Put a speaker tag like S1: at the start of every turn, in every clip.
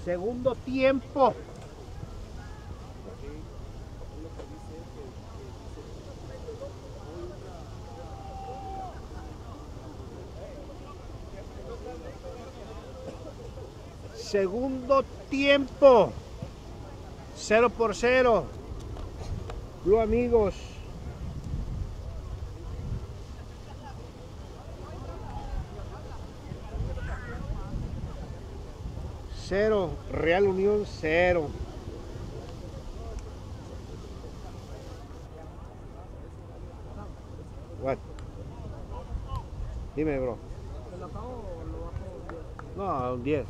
S1: Segundo tiempo. Segundo tiempo. 0-0. Club Amigos. Cero. Real Unión 0. What? Dime, bro.
S2: ¿Se lo acabo o lo bajo?
S1: No, un 10.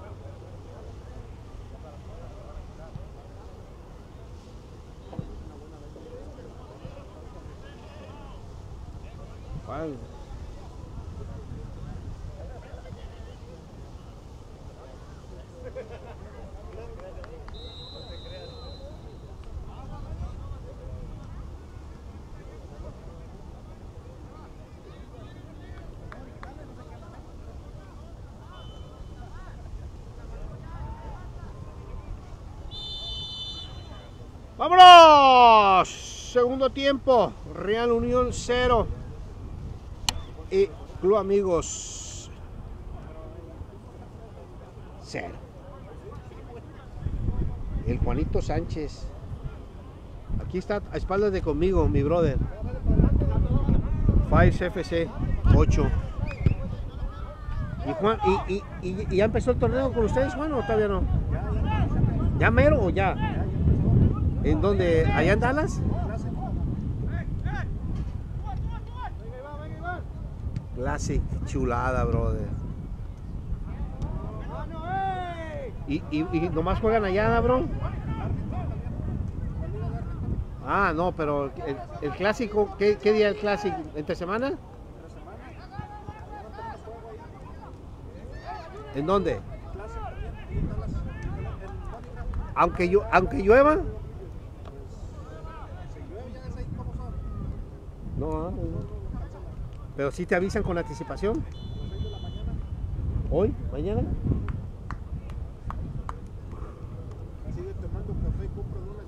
S1: ¿Cuál? ¡Vámonos! Segundo tiempo. Real Unión 0. Y Club Amigos 0. El Juanito Sánchez. Aquí está a espaldas de conmigo, mi brother. Fires FC 8. Y Juan, ¿y ya empezó el torneo con ustedes, Juan, o todavía no? ¿Ya mero o ya? ¿En dónde? ¿Allá en Dallas? Classic, chulada, brother. ¿Y nomás juegan allá, bro? Ah, no, pero el clásico, ¿qué día el clásico? ¿Entre semana? ¿En dónde? Aunque llueva. No, pero sí te avisan con anticipación. ¿Hoy? ¿Mañana?
S3: Así de te mando café y compro donas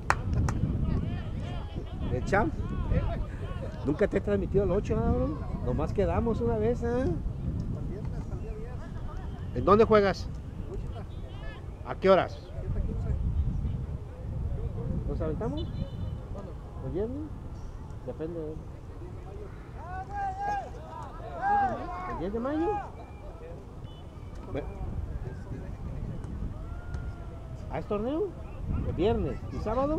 S3: y a dormir.
S1: ¿El champ? Nunca te he transmitido el 8, bro. Nomás quedamos una vez, ¿eh?
S3: Hasta el viernes, hasta el día 10.
S1: ¿En dónde juegas?
S3: Wichita,
S1: ¿A qué horas?
S3: 7:15.
S1: ¿Nos aventamos? ¿El viernes? Depende. ¿El 10 de mayo? ¿Ah, es torneo? ¿El viernes? ¿Y sábado?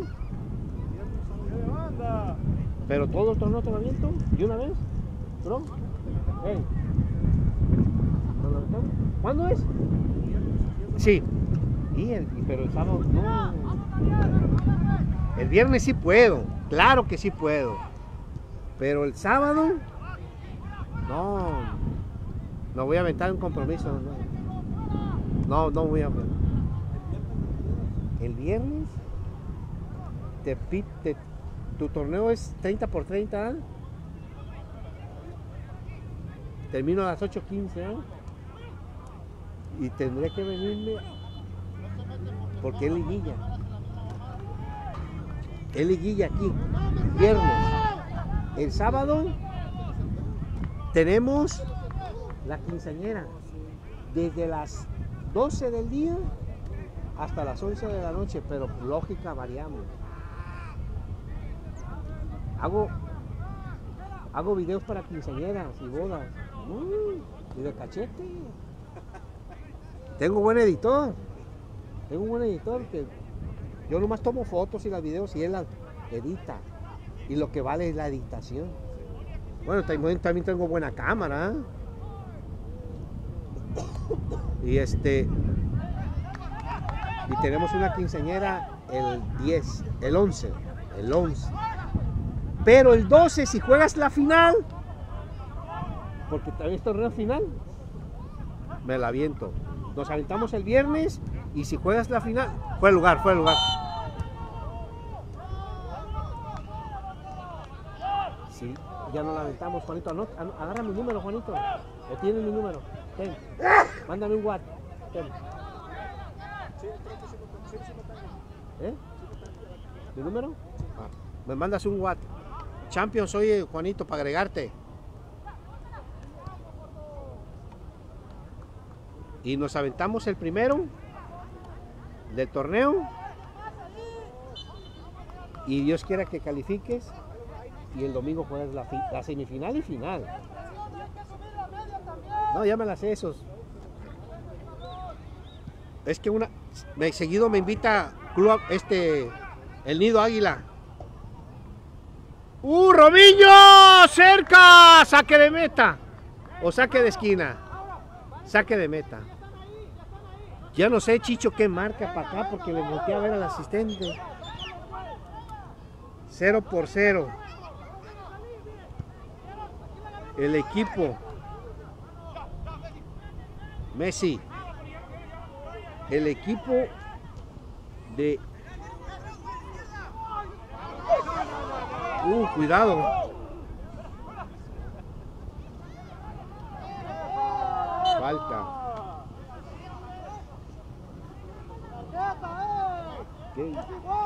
S1: ¿Pero todo el torneo te lo aviento? ¿De una vez? ¿Bro? Hey. ¿Nos lo aventamos? ¿Cuándo es? Sí. Pero el sábado no. El viernes sí puedo. Claro que sí puedo. Pero el sábado, no, no voy a aventar un compromiso. No voy a. El viernes, tu torneo es 30 por 30. ¿Eh? Termino a las 8:15. ¿Eh? Y tendré que venirme porque es liguilla. Es liguilla aquí, viernes. El sábado tenemos la quinceañera desde las 12 del día hasta las 11 de la noche, pero lógica variamos. Hago videos para quinceañeras y bodas. Y de cachete. Tengo un buen editor que yo nomás tomo fotos y los videos y él las edita. Y lo que vale es la editación. Bueno, también tengo buena cámara. Y y tenemos una quinceañera el 10, el 11. Pero el 12, si juegas la final, porque también es torneo final, me la aviento. Nos aventamos el viernes y si juegas la final, fue el lugar. Sí, ya no la aventamos, Juanito. Agarra mi número, Juanito. ¿O tienes mi número? Ten. Mándame un WhatsApp. Ten.
S3: Sí, creo que sí me tengo.
S1: ¿Eh? ¿Mi número? Ah, me mandas un WhatsApp. Champion, soy Juanito para agregarte. Y nos aventamos el primero del torneo. Y Dios quiera que califiques. Y el domingo juegas la semifinal y final. No, ya me las sé esos. Es que seguido me invita Club el Nido Águila. Robinho, cerca, saque de meta o saque de esquina, saque de meta. Ya no sé, Chicho, qué marca para acá porque le volteé a ver al asistente. 0-0. El equipo Messi, el equipo de cuidado. Falta. ¿Qué?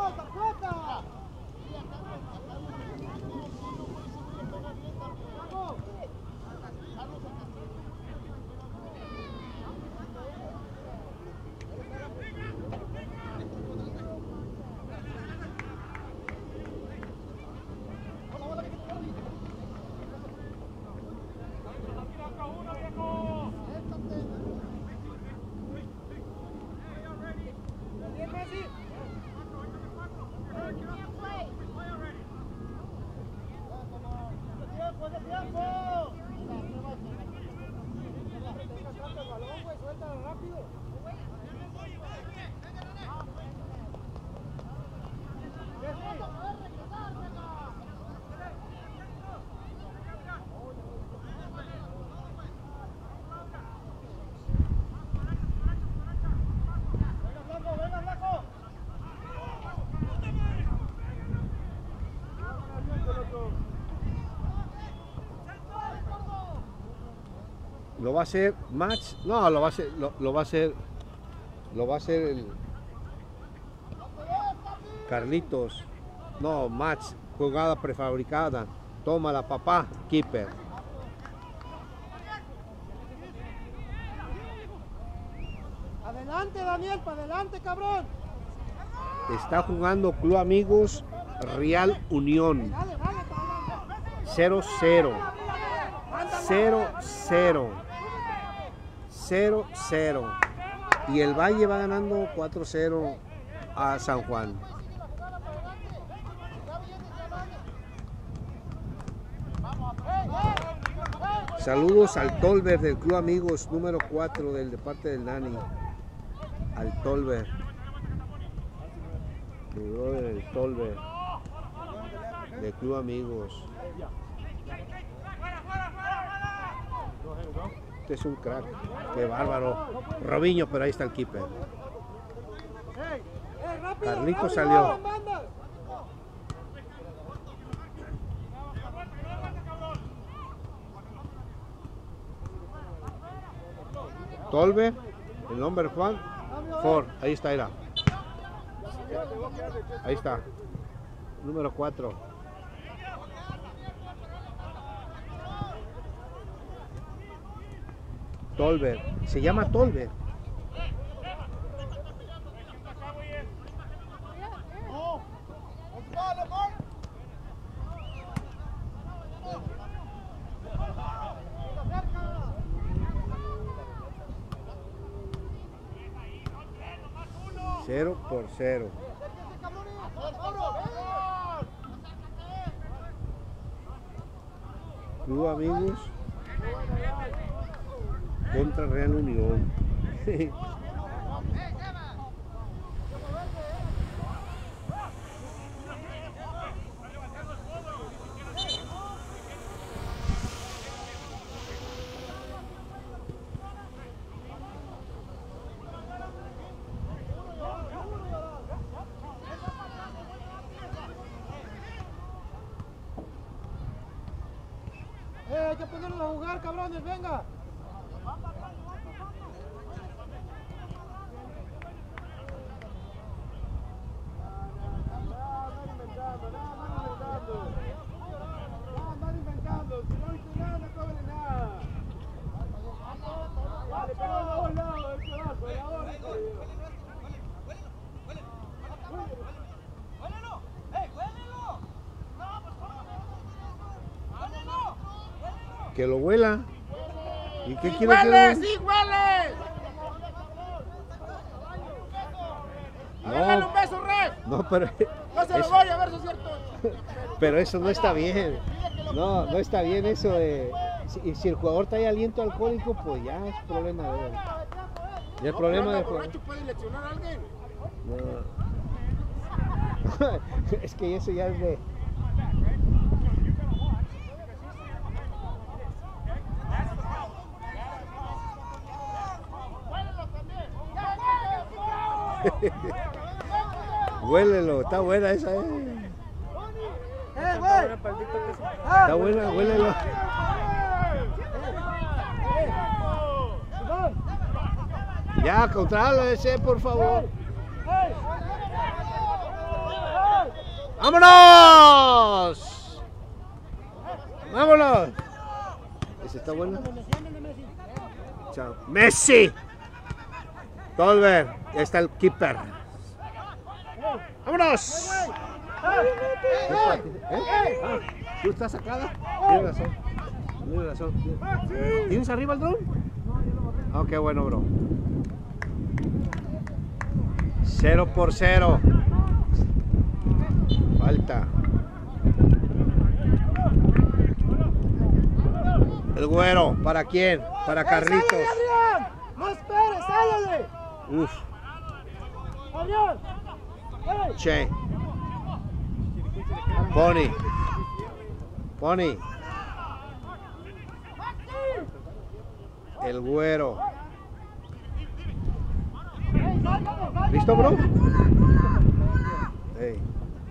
S1: Lo va a hacer Max, no, lo va a hacer el Carlitos, no, Max, jugada prefabricada, toma la papá, keeper.
S2: Adelante, Daniel, para adelante, cabrón.
S1: Está jugando Club Amigos Real Unión. 0-0. 0-0. 0-0. Y el Valle va ganando 4-0 a San Juan. Saludos al Tolver del Club Amigos número 4 de parte del Nani. Al Tolver. El Tolver del Club Amigos. Este es un crack. Qué bárbaro. Robinho, pero ahí está el keeper. Carlito salió. Tolver, el nombre Juan. Ford, ahí está, era. Ahí está. Número 4. Tolver. Se llama Tolver. Cero por 0. Club Amigos contra Real Unión.
S2: Hay que ponerlos a jugar, cabrones, venga.
S1: Que lo huela. ¿Y qué
S2: ¡Sí
S1: quiere que lo
S2: huele!
S1: huela?
S2: ¡Sí huele! Dale un beso, ref.
S1: No, pero
S2: No se lo doy, a ver si es cierto.
S1: pero eso no está bien. No, no está bien eso de... Si el jugador trae aliento alcohólico, pues ya es problema de él. Ya es problema de...
S2: borracho puede leccionar a alguien.
S1: No. Es que eso ya es de... Huélelo, está buena esa,
S2: güey!
S1: Está buena, huélelo. Ya, contrátalo ese, por favor. ¡Vámonos! ¡Vámonos! ¿Ese está bueno? Chao. ¡Messi! Tolver, ya está el keeper. ¡Vámonos! ¿Tú estás sacada? Tienes razón. Tienes razón. ¿Tienes arriba el dron? Oh, qué bueno, bro. 0-0. Falta. El güero. ¿Para quién? Para Carlitos.
S2: ¡Adrián! ¡No esperes! ¡Sálale!
S1: Uf.
S2: ¡Adrián!
S1: Che. Pony. Pony. El güero. ¿Listo, bro? Hey.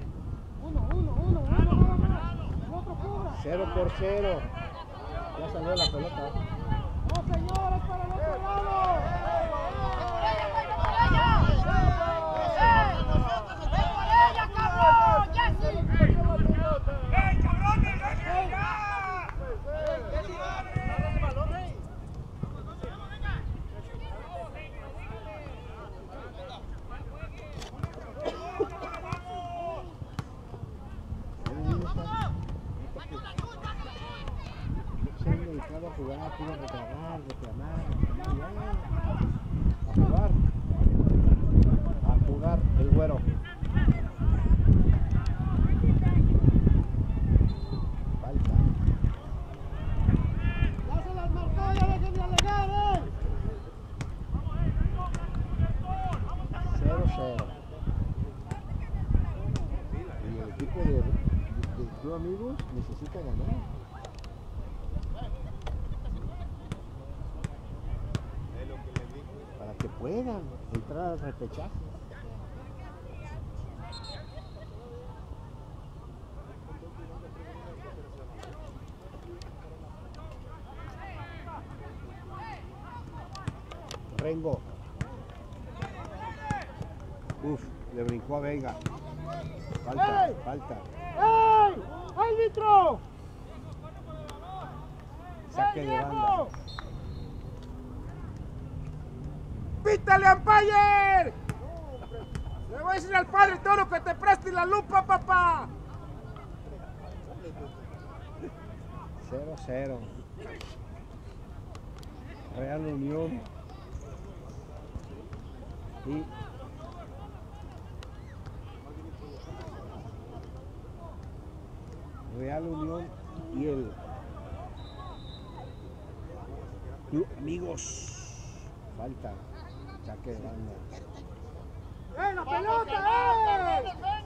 S1: 0-0. Ya salió la pelota.
S2: ¡No, señores, para el otro lado!
S1: A jugar, quiero reclamar, a jugar el güero. Falta.
S2: ¡Ya se las marcó, ya dejen de alegar,
S1: 0-0. Y el equipo de tu amigos necesita ganar. Que puedan entrar al repechaje. Rengo. Uf, le brincó a Vega. Falta,
S2: ¡Ey!
S1: falta.
S2: ¡Ey! ¡Árbitro!
S1: Saque de banda.
S2: ¡Pítale, umpire! Le voy a decir al padre Toro que te preste la lupa, papá.
S1: 0-0. Real Unión y Real Unión y el Club Amigos. Falta. Saque de banda.
S2: ¡La pelota!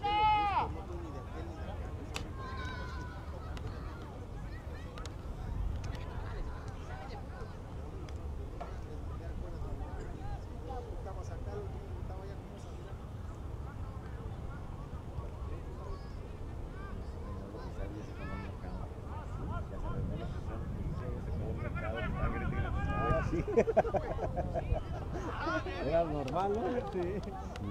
S1: Sí. Era normal, ¿no? Sí.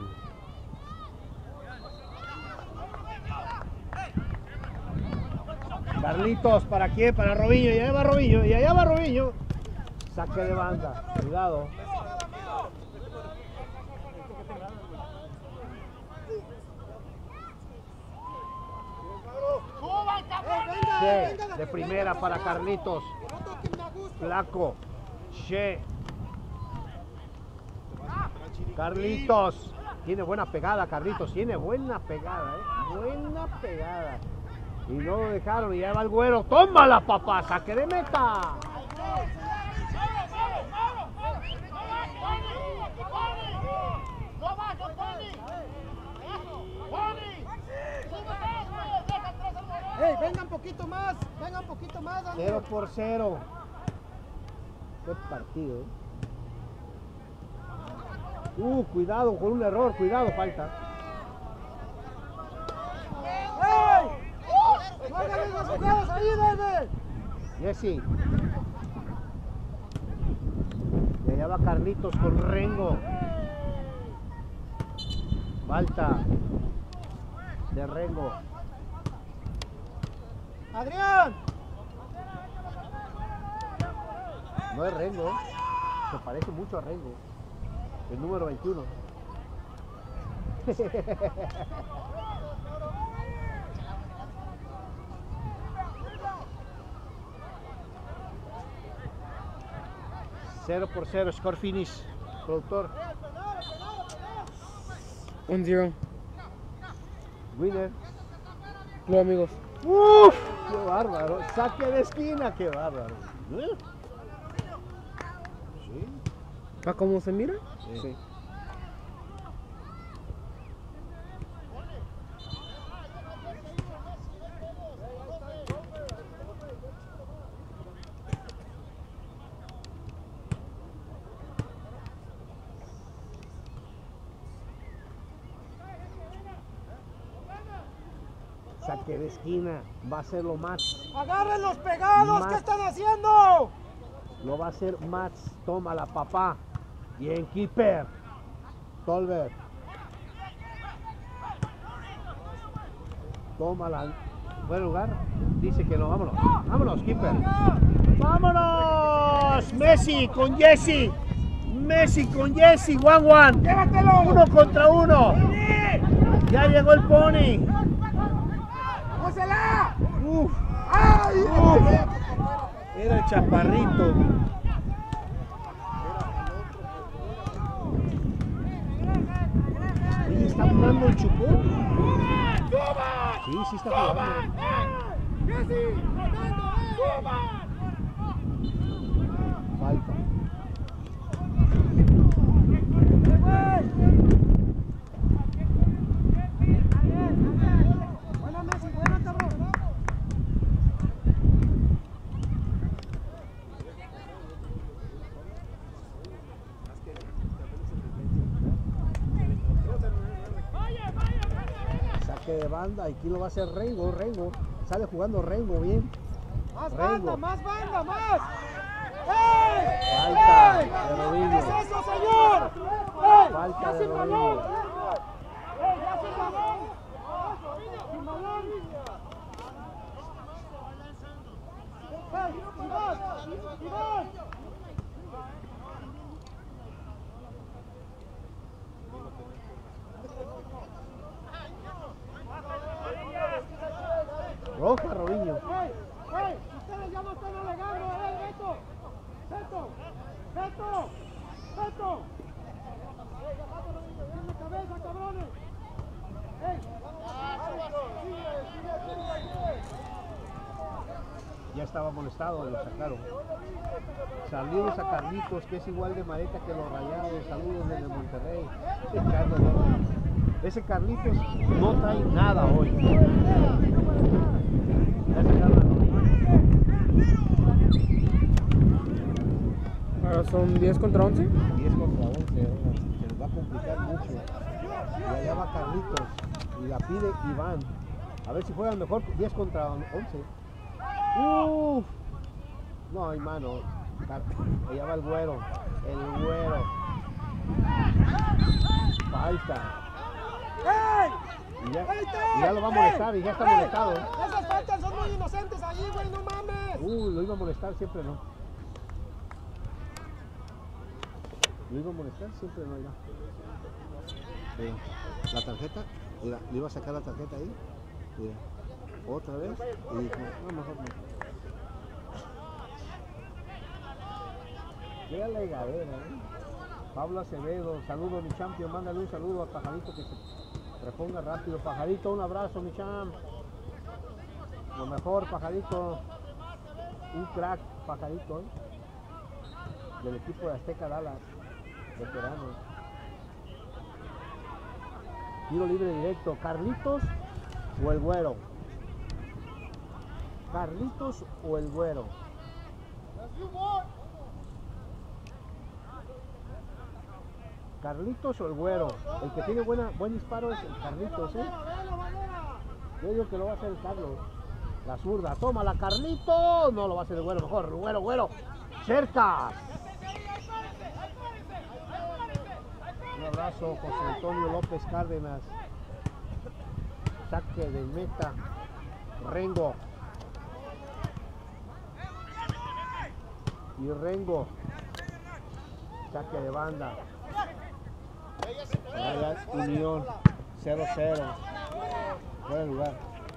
S1: Carlitos, ¿para quién? Para Robinho, y allá va Robinho, y allá va Robinho. Saque de banda, cuidado. Sí, de primera para Carlitos. Flaco. Che. Carlitos. Tiene buena pegada, Carlitos. Tiene buena pegada, Buena pegada. Y no lo dejaron. Y ya va el güero. ¡Tómala, papá! ¡Saque de meta!
S4: ¡Ey, venga un poquito más! ¡Venga un poquito más, Daniel!
S1: 0-0. Qué partido, cuidado con un error, cuidado, falta.
S4: ¡Ey! ¡No hagan las jugadas ahí, bebé!
S1: Jesse. Y allá va Carlitos con Rengo. Falta de Rengo.
S4: ¡Adrián!
S1: No es Rengo, se parece mucho a Rengo. El número 21. Cero por 0, score finish, productor.
S5: 1-0.
S1: Winner.
S5: No, amigos.
S1: ¡Uf! ¡Qué bárbaro! Saque de esquina, qué bárbaro. Sí.
S5: ¿A cómo se mira?
S1: Sí. Saque de esquina, va a ser lo más.
S4: ¡Agarren los pegados!
S1: Más.
S4: ¿Qué están haciendo?
S1: Lo va a hacer Mats. Tómala, papá. Bien, keeper. Tolbert. Tómala. Buen lugar. Dice que no. Vámonos. Vámonos, keeper. ¡Vámonos! Messi con Jesse. Messi con Jesse. 1-1.
S4: ¡Llévatelo!
S1: 1 contra 1. Ya llegó el Pony.
S4: ¡Pósela!
S1: Uf.
S4: ¡Ay!
S1: Era el chaparrito. Oye, ¿está jugando el Chupón? Sí, sí está jugando. Falta.
S4: Buena, Messi, buena, cabrón.
S1: Saque de banda. Aquí lo va a hacer Rengo. Rengo. Sale jugando Rengo bien.
S4: Más
S1: Rengo.
S4: banda, más banda, más. ¡Ey!
S1: Falta
S4: ¡Ey!
S1: de Rodrigo.
S4: ¿Qué es eso, señor? ¡Ey!
S1: Falta
S4: ¡Ya
S1: de
S4: sin
S1: Rodrigo.
S4: balón! ¡Ey, ya sin balón! ¡Sin balón! ¡Ey, Iván! ¡Iván!
S1: Roja, Robinho.
S4: ¡Ey! ¡Ey! ¡Ustedes ya no están alegando! ¡Ey, Beto! ¡Beto! ¡Beto! ¡Beto! ¡Tiene cabeza, cabrones! ¡Ey!
S1: Ya estaba molestado, lo sacaron. Saludos a Carlitos, que es igual de maleta que los Rayados. Saludos desde Monterrey. Ese Carlitos no trae nada hoy. Ya sacaron la rodilla.
S5: Ahora son 10 contra 11.
S1: 10 contra 11, se les va a complicar mucho. Y allá va Carlitos y la pide Iván. A ver si juegan mejor 10 contra 11. Uf. No, hermano. Allá va el güero. El güero. Falta.
S4: ¡Ey!
S1: Y ya lo va a molestar y ya está molestado.
S4: Esas faltas son muy inocentes allí, güey, no mames.
S1: Lo iba a molestar, siempre no. Lo iba a molestar, siempre no irá. La tarjeta, mira, le iba a sacar la tarjeta ahí. Mira, otra vez. Y dijo, no, mejor no. Qué alegadera, Pablo Acevedo, saludo mi champion, mándale un saludo a Pajarito que se reponga rápido. Pajarito, un abrazo mi champ. Lo mejor, Pajarito. Un crack, Pajarito, del equipo de Azteca Dallas, veterano. Tiro libre directo, ¿Carlitos o el Güero? ¿Carlitos o el Güero? ¿Carlitos o el Güero? El que tiene buen disparo es el Carlitos, Yo digo que lo va a hacer el Carlos. La zurda, tómala Carlitos. No, lo va a hacer el Güero mejor. Güero. Cercas. Un abrazo, José Antonio López Cárdenas. Saque de meta. Rengo. Y Rengo. Saque de banda. Vaya Unión. 0-0. Buen lugar.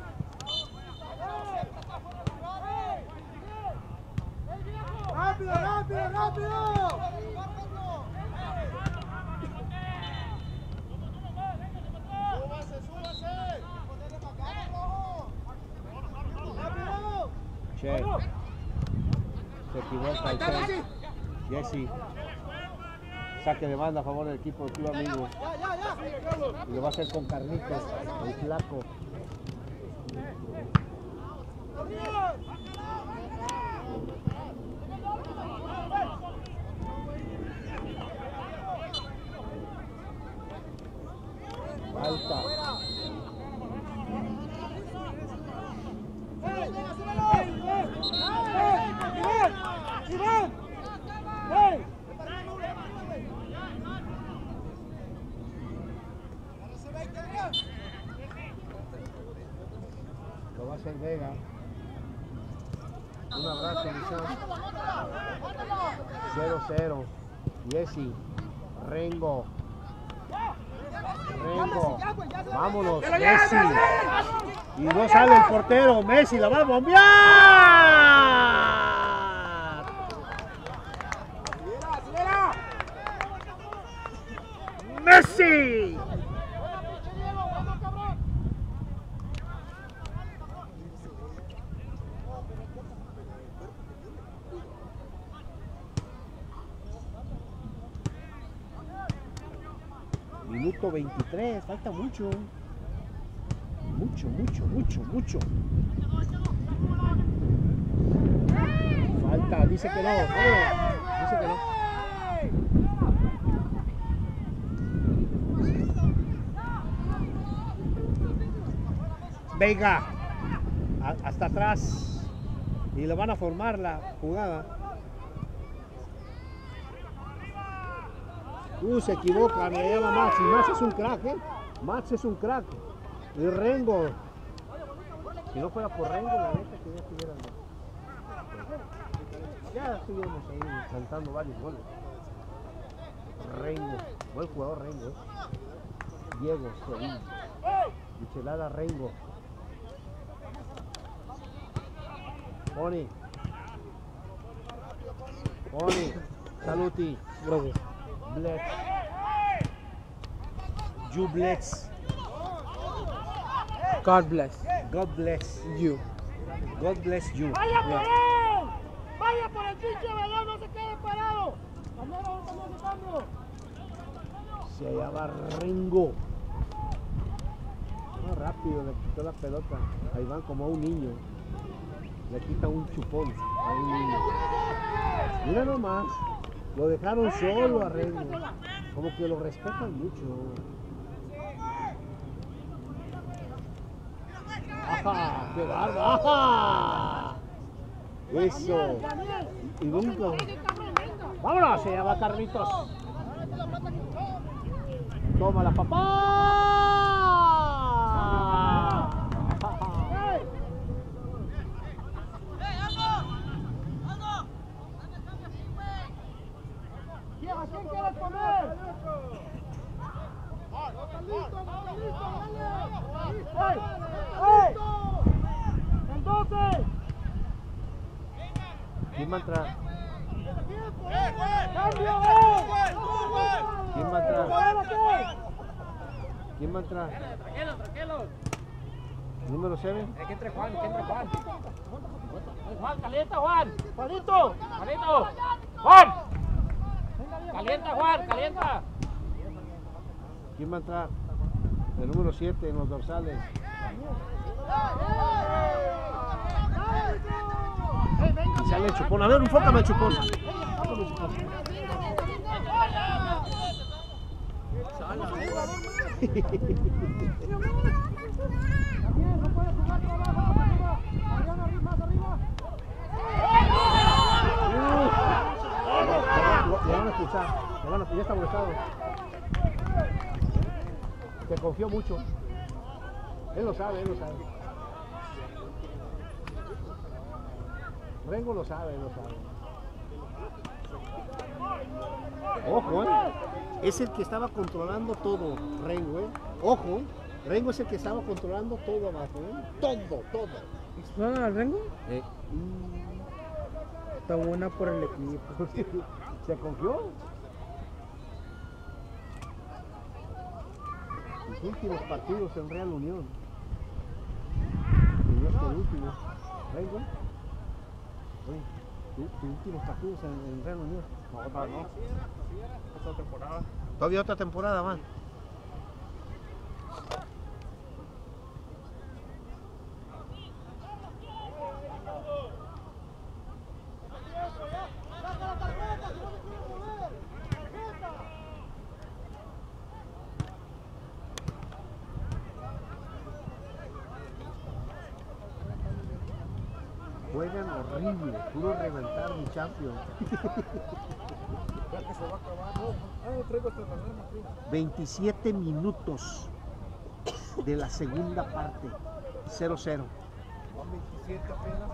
S4: ¡Rápido!
S1: Che. Se equivoca el Jesse. Saque de banda a favor del equipo de Club Amigos. Y lo va a hacer con Carlitos, el flaco. Falta. Lo va a hacer Vega. Un abrazo, Michelle. 0-0. Jesse. Rengo. Vámonos, Messi. Y no sale el portero. Messi la va a bombear. Messi. Minuto 23, falta mucho. Mucho. Falta, dice que no. Dice que no. Vega. Hasta atrás. Y le van a formar la jugada. Se equivoca, me llama Max. Y Max es un crack, Max es un crack. Y Rengo. Si no fuera por Rengo, la neta que ya estuviera. Ya estuvimos ahí cantando varios goles. Rengo. Buen jugador Rengo. Diego Sevilla. Michelada Rengo. Pony. Saluti.
S5: Gracias.
S1: Blitz. You bless.
S5: God bless
S1: God bless
S5: you.
S1: God bless you.
S4: ¡Vaya por él! ¡Vaya por el pinche balón! ¡No se quede parado! ¡Cambio!
S1: Se llama Rengo. No, rápido, le quitó la pelota. Ahí van como a un niño. Le quita un chupón a un niño. Mira nomás. Lo dejaron solo a Rengo. Como que lo respetan mucho. ¡Ajá! ¡Qué barba! ¡Ajá! Eso. Y nunca. ¡Vámonos! Se llama Carlitos. ¡Tómala, papá!
S4: ¿A quién quieres poner? ¡El 12!
S1: ¿Quién va a entrar?
S4: ¡Cambio!
S1: ¿Quién va a entrar? ¿Quién va a entrar?
S4: Tranquilos.
S1: Número 7.
S4: Que entre Juan. Juan, calienta, Juan. Juanito. Juan. Calienta, Juan, calienta.
S1: ¿Quién va a entrar? El número 7 en los dorsales. Y sale el Chupón. A ver, enfócame el Chupón. Le van a expulsar. Ya está molestado. Se confió mucho. Él lo sabe. Rengo lo sabe. Ojo, es el que estaba controlando todo, Rengo, Ojo, Rengo es el que estaba controlando todo abajo, Todo.
S5: ¿Exploran al Rengo? Está buena por el equipo.
S1: Se confió. Los últimos partidos en Real Unión. Y este último. Rengo. Oye, tus últimos partidos en Real Unión.
S3: No. Otra temporada.
S1: Todavía otra temporada más. Juegan horrible, puro reventar mi champion.
S3: Ya que se va a acabar. No, traigo esta taberna aquí.
S1: 27 minutos de la segunda parte. 0-0.
S3: Van 27 apenas.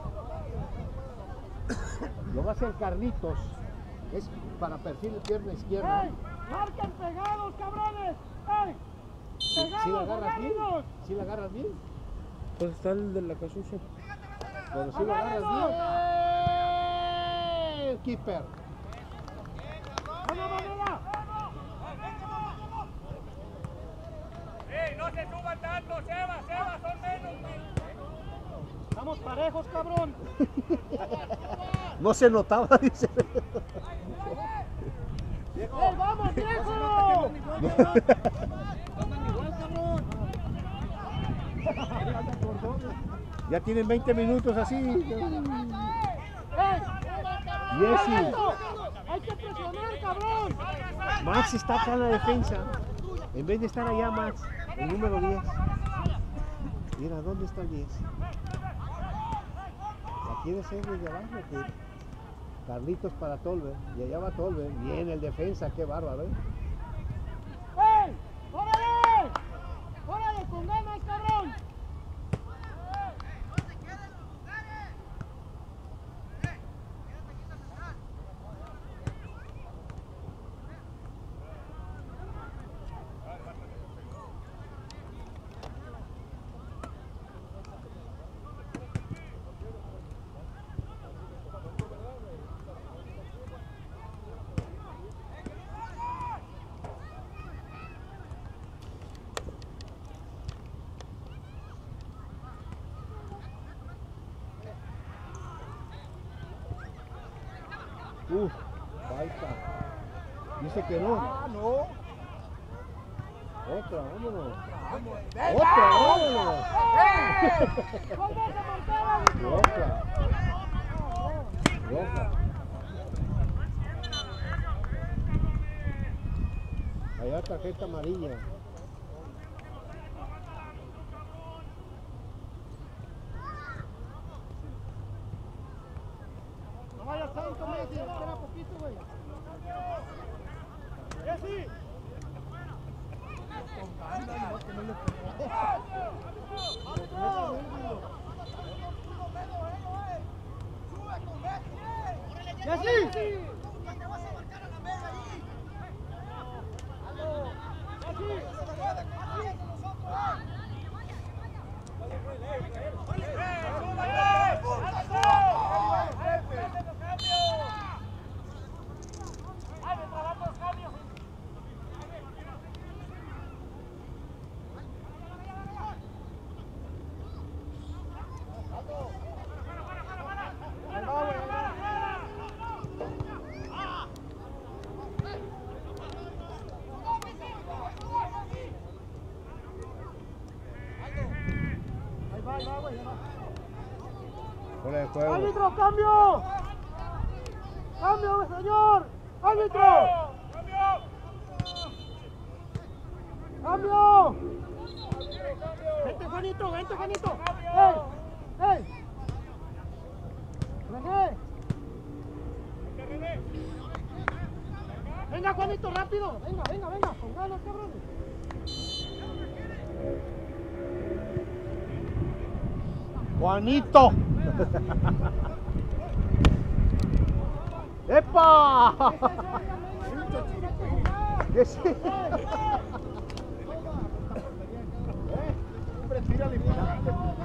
S1: Lo va a hacer Carlitos. Es para perfil de pierna izquierda.
S4: ¡Ey! ¡Marquen pegados, cabrones! ¡Ey!
S1: ¿Sí la agarras bien? ¿Sí la agarras bien?
S5: Pues está el de la casucha.
S1: Pero si lo agarras bien. El keeper.
S2: No se suban tanto, Seba, son menos.
S4: Estamos parejos, cabrón.
S1: No se notaba, dice.
S4: ¡Vamos, viejo!
S1: Ya tienen 20 minutos así.
S4: ¡Ey!
S1: Jessy.
S4: ¡Hay que presionar, cabrón!
S1: Max está acá en la defensa. En vez de estar allá, Max, el número 10. Mira, ¿dónde está el 10? La quiere hacer desde abajo. Que Carlitos para Tolver. Y allá va Tolver. Bien, el defensa, qué bárbaro.
S4: ¡Ey! ¡Órale! ¡Órale, con ganas, cabrón!
S1: Falta. Dice que no.
S3: No.
S1: Otra, vámonos.
S3: Venga.
S1: Otra, vámonos.
S4: ¡Volvés a marcar, árbitro!
S1: Roja. Allá tarjeta amarilla.
S4: No vayas tanto, Messi, espera poquito, güey. ¡Messi! ¡Messi!
S1: Fuera de juego.
S4: ¡Árbitro, cambio! ¡Cambio, señor! ¡Árbitro! ¡Cambio! ¡Vente, Juanito! ¡Vente, Juanito! ¡Ey! ¡Ey! ¡René! ¡Venga, Juanito, rápido! ¡Venga, venga, venga! ¡Con ganas, cabrones!
S1: ¡Juanito! ¡Epa! ¿Qué es?
S3: Hombre, tírale y pegale.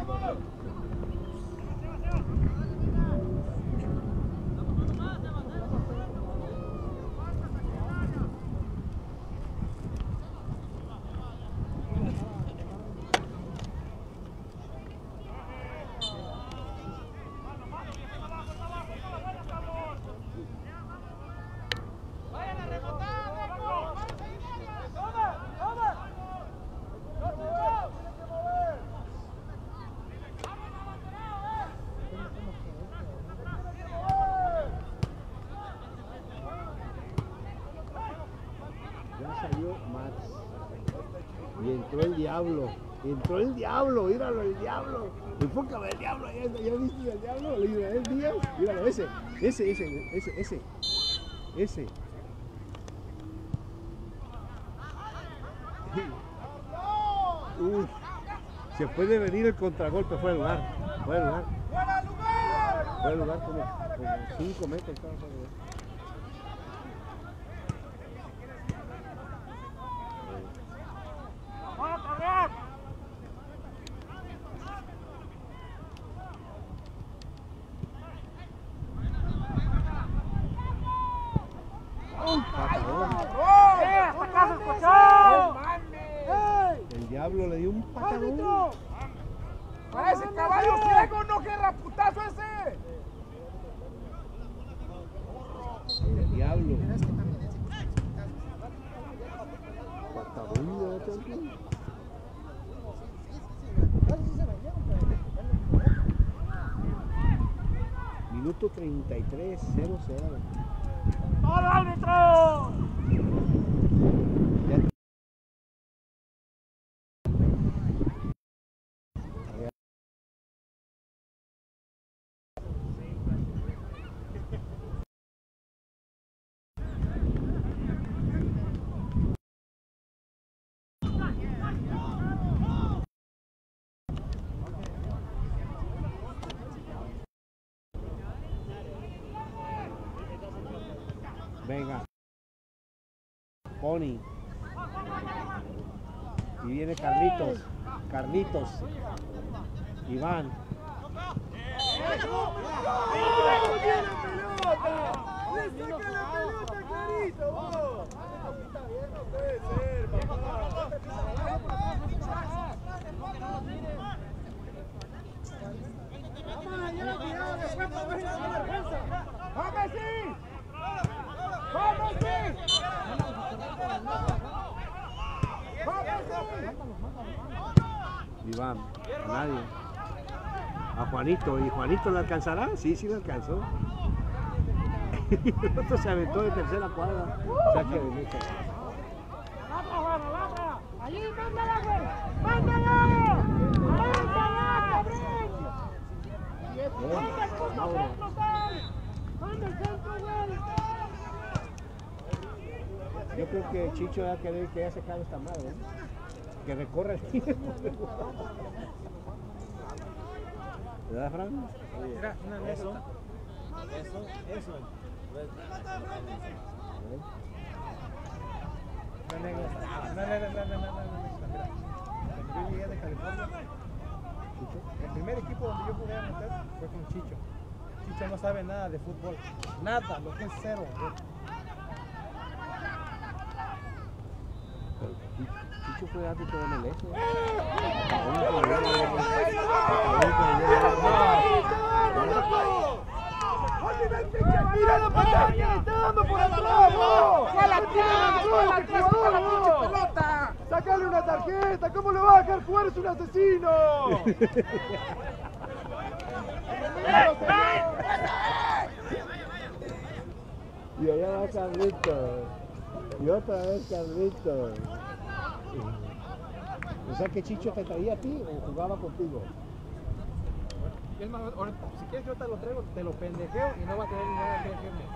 S1: Salió Max y entró el diablo, míralo el diablo, enfócame el diablo, ¿ya viste el diablo? Le digo, ¿es Díaz? Míralo, ese. Se puede venir el contragolpe, fue el lugar como 5 metros. El diablo le dio un patadón.
S2: ¡Parece caballo ciego, no que raputazo ese!
S1: El diablo. Patadón de otro. Minuto 33, 0-0.
S4: ¡Todo árbitro!
S1: Venga. Pony. Y viene Carlitos. Iván. Iván, a nadie. A Juanito, ¿y Juanito le alcanzará? Sí, le alcanzó. El otro se aventó de tercera cuadra. Saque de derecha.
S4: ¡Labra! ¡Allí, mándala, güey! ¡Mándala! ¡Mándala, cabrón! ¡Manda el puto centro, güey! ¡Manda el centro, güey!
S1: Yo creo que Chicho va a querer que ya se acabe esta madre, ¿eh? Que recorra el tiempo. ¿Verdad, Fran?
S5: Mira, una anécdota. Eso. Una anécdota. Mira, cuando yo llegué de California, el primer equipo donde yo pude meter fue con Chicho. Chicho no sabe nada de fútbol. Nada, lo que es cero.
S1: Chicho fue árbitro de MLS.
S2: ¡Mira la pantalla! ¡Dame por abajo! ¡Pelota!
S3: ¡Sácale una tarjeta! ¿Cómo le va a dejar jugar? ¡Es un asesino!
S1: Y allá va Carlitos. Y otra vez Carlitos. O sea que Chicho te traía a ti o jugaba contigo.
S5: Y es más, ahora, si quieres yo te lo traigo, te lo pendejeo y no va a tener ni nada que decirme.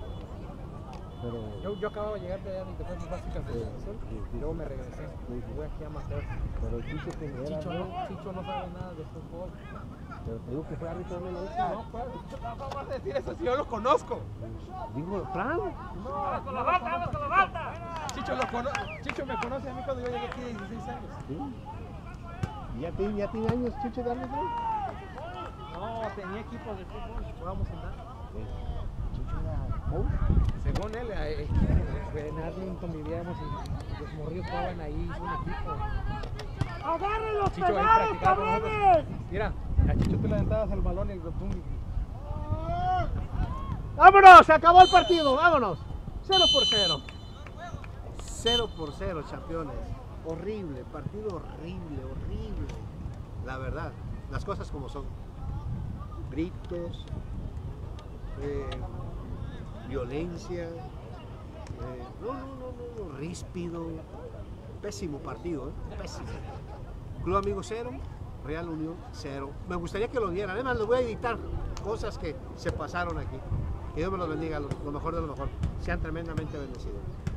S1: Pero,
S5: Yo acababa de llegar de allá de Integraciones Básicas de Sol y luego me regresé. Voy aquí a Mateo.
S1: pero Chicho que era,
S5: Chicho no sabe nada de fútbol.
S1: Pero te digo que fue árbitro de la
S5: No, pues, ¿cómo vas a decir eso si yo lo conozco?
S1: Digo, Fran.
S5: No, con la bata, vamos con la bata. Chicho me conoce a mí cuando yo llegué aquí de 16 años.
S1: ¿Sí? ¿Ya tiene años Chicho de árbitro?
S5: No, tenía equipos de fútbol, jugábamos en nada.
S1: Chicho era coach.
S5: Según él, en Arlington vivíamos y los morrillos jugaban ahí, hizo un equipo.
S4: ¡Agarren los
S5: Chicho ahí
S4: pedales,
S5: practicaba con nosotros.
S4: cabrones!
S5: Mira, a Chicho tú le aventabas el balón y el botum.
S1: ¡Vámonos! Se acabó el partido, vámonos. 0-0. 0-0, campeones. Horrible, partido horrible. La verdad, las cosas como son. Gritos, violencia, no, ríspido. Pésimo partido, pésimo. Club Amigo 0, Real Unión 0. Me gustaría que lo vieran. Además, les voy a editar cosas que se pasaron aquí. Que Dios me los bendiga, lo mejor de lo mejor. Sean tremendamente bendecidos.